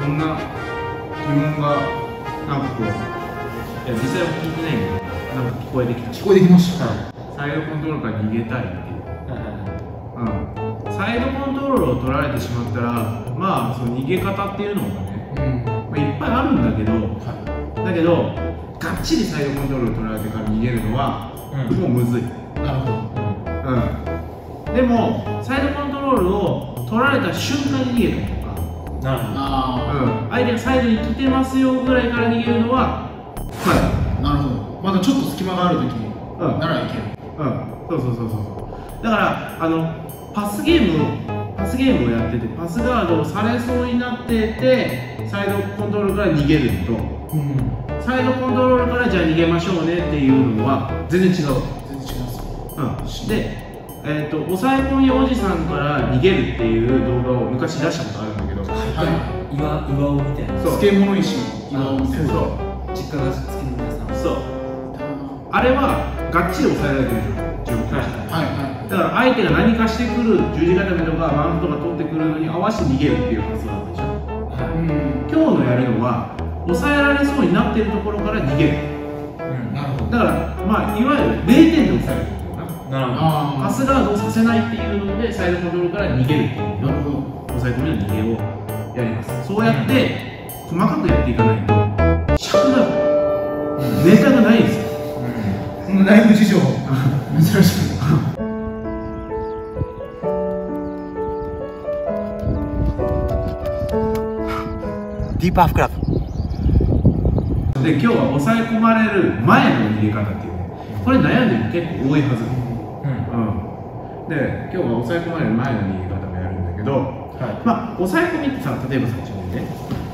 そんな自分がなんかこう、いや実際は聞いてないけど、なんか聞こえてきた。 聞こえてきました。 サイドコントロールから逃げたいっていう。サイドコントロールを取られてしまったら、まあその逃げ方っていうのもね、まあ、いっぱいあるんだけど、がっちりサイドコントロールを取られてから逃げるのは、もうむずい。 なるほど。 でもサイドコントロールを取られた瞬間に逃げたりとか、 なるほど。 相手がサイドに来てますよぐらいから逃げるのは、 なるほど。まだちょっと隙間があるときならいける。 そうだからパスゲームをやっててパスガードをされそうになっててサイドコントロールから逃げるのと、サイドコントロールからじゃあ逃げましょうねっていうのは全然違う。で、抑え込みおじさんから逃げるっていう動画を昔出したことあるんだけど、 岩尾みたいな、 漬物石岩尾みたいな、 実家が漬物屋さん、 そうあれはがっちり抑えられてる状況だから相手が何かしてくる十字固めとかマウントとか取ってくるのに合わせて逃げるっていう発想だったでしょ。今日のやるのは抑えられそうになってるところから逃げる。だからまあいわゆる0点で抑える。パスガードをさせないっていうのでサイドコントロールから逃げるっていうのを抑え込みの逃げをやります。そうやって細かくやっていかないと尺がネタがないんですよ。 そのライブ事情珍しくディープハーフクラブで今日は抑え込まれる前の逃げ方っていうね、これ悩んでる人結構多いはず。で今日は抑え込まれる前の逃げ方もやるんだけど、まあ抑え込みってさ、例えばさ、自分でね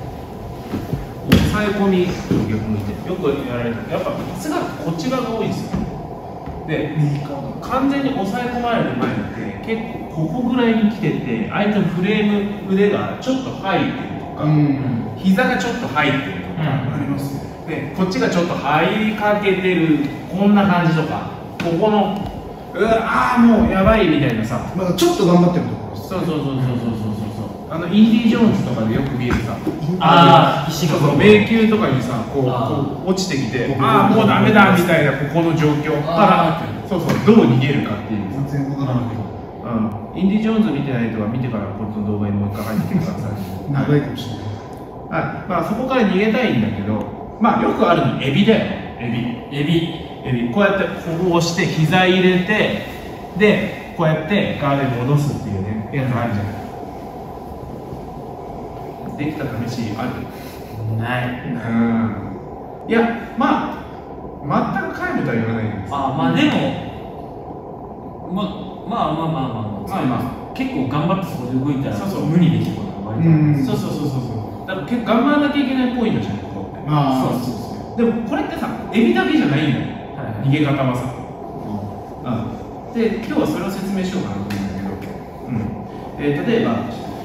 抑え込みと逆向いてよくやられるとやっぱパスがこっち側が多いんですよ。で完全に抑え込まれる前って結構ここぐらいに来てて相手のフレーム腕がちょっと入ってるとか、膝がちょっと入ってるとかあります。でこっちがちょっと入りかけてるこんな感じとか、ここのもうやばいみたいなさ、 まだちょっと頑張ってるところです。 そうインディ・ジョーンズとかでよく見るさ、 石が迷宮とかにさこう落ちてきて、もうダメだみたいなここの状況からどう逃げるかっていう。 全然わからないけど、 インディ・ジョーンズ見てない人は見てからこっちの動画にもう一回入ってきてください。 長いかもしれない。 まあそこから逃げたいんだけど、まあよくあるのエビだよ。エビこうやってこう押して膝入れて、でこうやってガードに戻すっていうねやつあるじゃない。できた試しある？ ない。 いやまあ全く皆無とは言わないんです。 まあでもまあ結構頑張ってそこで動いたら無にできることが割とある。 だから結構頑張らなきゃいけないポイントじゃないここって。でもこれってさエビだけじゃないんだよ、逃げ方はさ。で今日はそれを説明しようかなと思うんだけど、例えば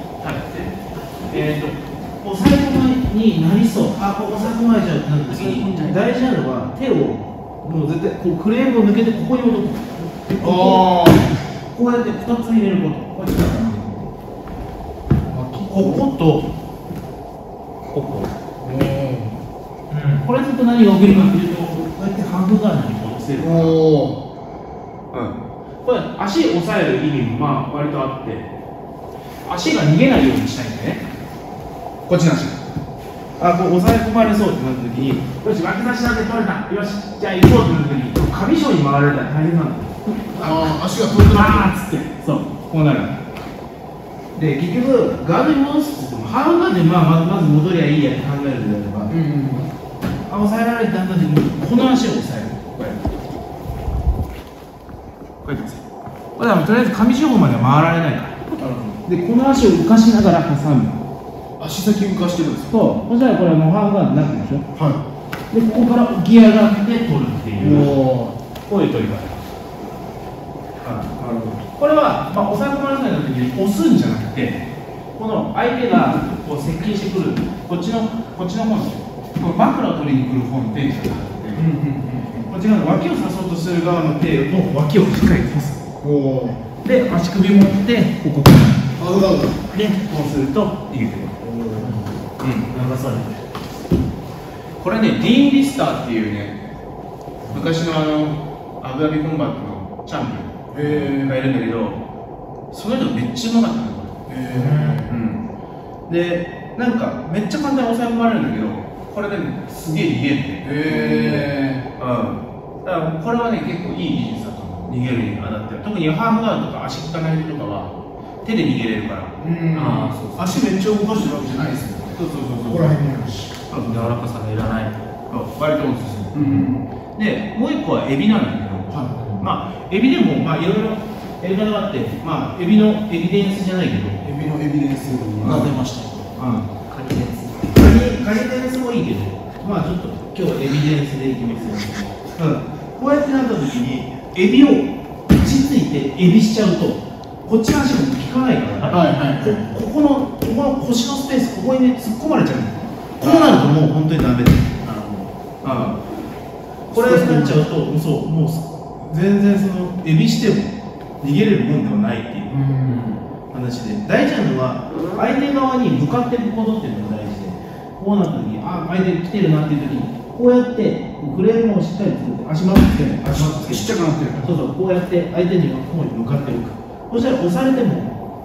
抑え込みになりそう、ここ抑え込まれちゃうってなった時に大事なのは手をもう絶対こうフレームを抜けてここに落とす。こうやって2つ入れること。こことここ。これずっと何が起きるかっていうと、こうやってハンドガードに戻せるから。これ足を押さえる意味もまあ割とあって、足が逃げないようにしたいんだね。こっちの足。こう押さえ込まれそうってなった時に、よし、脇差しだけ取れた。よし、じゃあ行こうってなった時に、カビ症に回られたら大変なんだよ。 足が遠くなっつって、そう、こうなる。で、結局、ガードに戻すって言っても、ハンガーでまず戻りゃいいやって考えるんであれば、抑えられてなった時に、この足を押さえる。こうやって。こうやって押さえる。これはとりあえず上四方までは回られないから。で、この足を浮かしながら挟む。 足先浮かしてるんですか。 そう、そしたらこれはもうハンガーになってるでしょ。で、ここから起き上がって取るっていう、こういう取り方。これは、抑え込まれない時に押すんじゃなくて、この相手がこう接近してくる、こっちの方に、この枕を取りに来る方に手にしてもらって、こっち側の脇を刺そうとする側の手の脇をしっかり刺す。で、足首持って、ここから。で、こうすると逃げてくる。 流されてこれね、ディーン・リスターっていうね、昔のアブダビコンバットのチャンピオンがいるんだけど、その人めっちゃうまかったのこれ。で、なんかめっちゃ簡単に抑え込まれるんだけど、これでね、すげえ逃げるって。だからこれはね、結構いい技術だと思う。逃げるに当たってる。特にハーフガードとか足利かない人とかは手で逃げれるから。 足めっちゃ動かしてるわけじゃないですよ。 そうここら辺にあるし。 柔らかさがいらない。 割とおすすめ。で、もう一個はエビなんだけど、まあエビでもまあいろいろやり方があって、まあエビのエビデンスじゃないけど、 エビのエビデンスが出ました。 カニですカニデンスもいいけど、まあちょっと今日はエビデンスでいきますよ。こうやってなった時にエビをちついてエビしちゃうとこっちの足が効かないから、ここの腰のスペース、ここにね突っ込まれちゃう。こうなるともう本当にダメだ。これになっちゃうと、そうもう全然そのエビしても逃げれるもんではないっていう話で、大事なのは相手側に向かっていくことっていうのが大事で、こうなった時に相手来てるなっていう時にこうやってフレームをしっかり作って足元つけない、足元つけちっちゃくなってる。 そうそう、こうやって相手に向かっていく。そしたら押されても、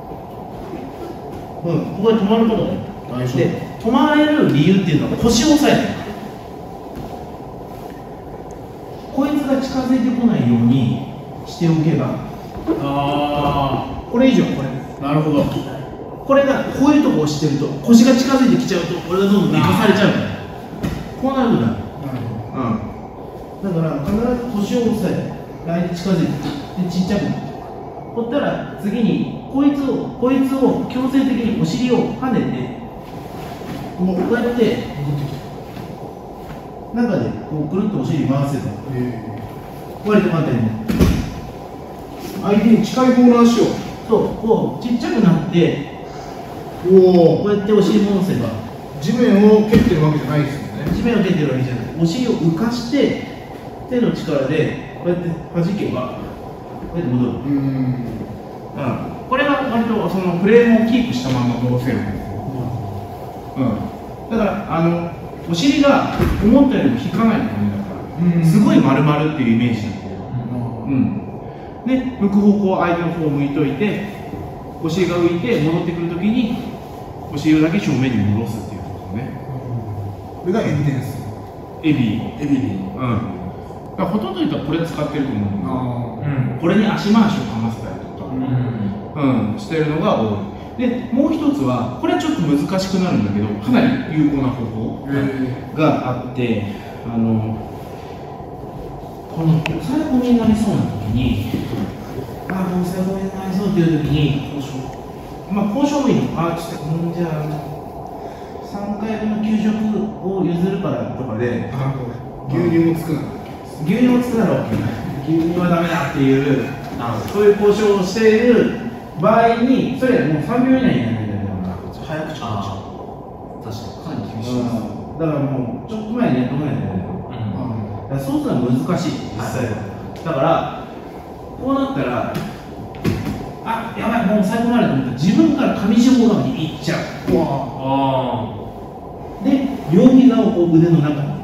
ここで止まることね。で、止まれる理由っていうのは腰を押さえてる。こいつが近づいてこないようにしておけば、これ以上これ。 なるほど。 これがこういうとこ押してると腰が近づいてきちゃうとこれがどんどん寝かされちゃうから。こうなるんだ。だから必ず腰を押さえて相手近づいてでちっちゃくなって。そしたら次にこいつを強制的にお尻を跳ねてこうやって中でこうくるっとお尻回せば割と簡単に相手に近い方の足をこうちっちゃくなってこうやってお尻戻せば地面を蹴ってるわけじゃないですよね。 地面を蹴ってるわけじゃない。お尻を浮かして手の力でこうやって弾けばこうやって戻る。これが割とそのフレームをキープしたまま戻せるんですよ。だからお尻が思ったよりも引かないのね。だからすごい丸々っていうイメージなんだけど、で向く方向相手の方を向いといてお尻が浮いて戻ってくるときにお尻だけ正面に戻すっていうことね。 これがエビデンス。 エビだからほとんどの人はこれ使ってると思うんだけど、これに足回しをかませたりとかしてるのが多い。でもう一つはこれはちょっと難しくなるんだけどかなり有効な方法があって、この抑え込みになりそうな時に抑え込みになりそうっていう時に交渉もいいの。じゃあ3回分の給食を譲るからとかで牛乳もつくな。 牛乳を作らなきゃいけない。牛乳はダメだっていうそういう交渉をしている場合にそれもう3秒以内にやらないとダメだ。早くちょっと確かにかなり厳しいです。だからもうちょっと前にやっとかないとダメだよ。そうするのは難しい実際は。だからこうなったらやばいもう最後までと思ったら自分から上下側に行っちゃう。で両膝をこう腕の中に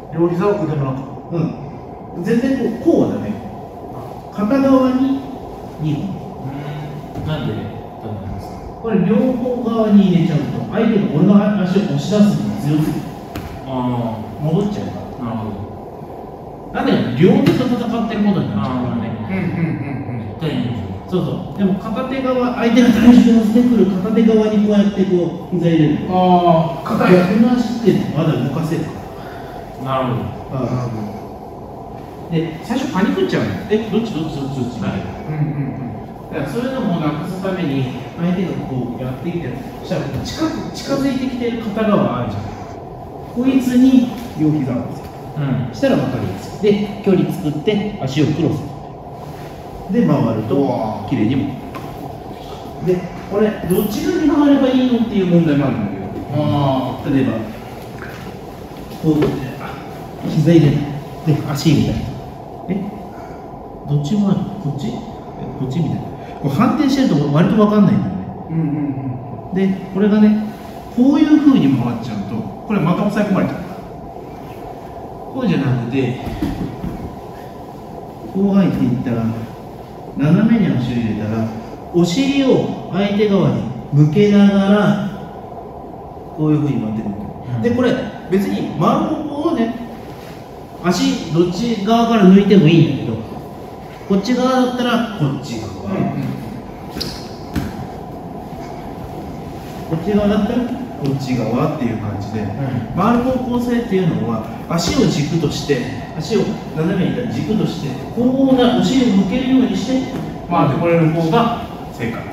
全然こうはダメ。片側に2本。 なんでダメなんですか？ これ両方側に入れちゃうと相手が俺の足を押し出すのが強すぎる。戻っちゃうから。なるほど。なんで両手と戦ってることになっちゃうからね。 絶対にそうでも片手側相手が体重乗せてくる片手側にこうやってこう膝入れる。 硬い。 この足ってまだ動かせるから。 なるほど。 で最初パニックっちゃうの。どっちだからそういうのもなくすために相手がこうやってきてそしたら近づいてきてる片側あるじゃん。こいつに両膝をつけしたら分かりやすい。で距離作って足をクロスで回ると綺麗にも。でこれどっち側に回ればいいのっていう問題もあるんだけど、例えばこう膝入れないで足入れたりどっちもある。こっちみたいな。こう反転してると割と分かんないんだよね。でこれがねこういう風に回っちゃうとこれまた押さえ込まれちゃう。こうじゃなくてこう入っていったら斜めに足を入れたらお尻を相手側に向けながらこういう風に回ってくる、でこれ別に回る方向をね足どっち側から抜いてもいいんだけどこっち側だったらこっち側、こっち側だったらこっち側っていう感じで、回る方向性っていうのは足を軸として足を斜めに軸としてこうなお尻を向けるようにして回ってこれる方が正解。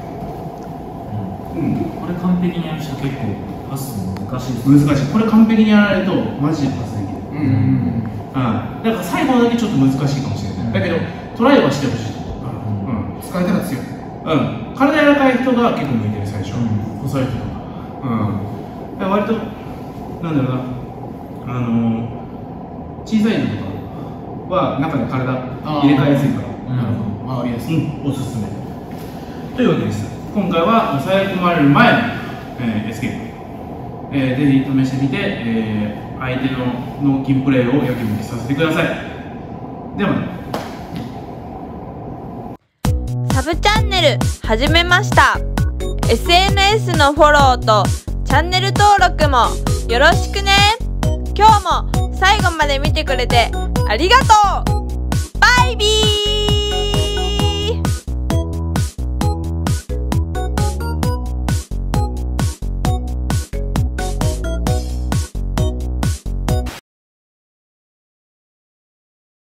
これ完璧にやる人結構パス難しいです。 難しい。これ完璧にやられるとマジでパスできる。だから最後だけちょっと難しいかもしれない。だけどトライはしてほしい。 使えたら強い。 体柔らかい人が結構向いてる最初。細い人とか。割となんだろうな小さいのとかは中で体入れ替えやすいから。 回りやすい。 おすすめ。というわけです。今回は抑え込まれる前の、エスケープ、ぜひ試してみて、相手の脳筋プレーをやきもきさせてください。ではまた。 サブチャンネル始めました。 SNS のフォローとチャンネル登録もよろしくね。今日も最後まで見てくれてありがとう。バイビー。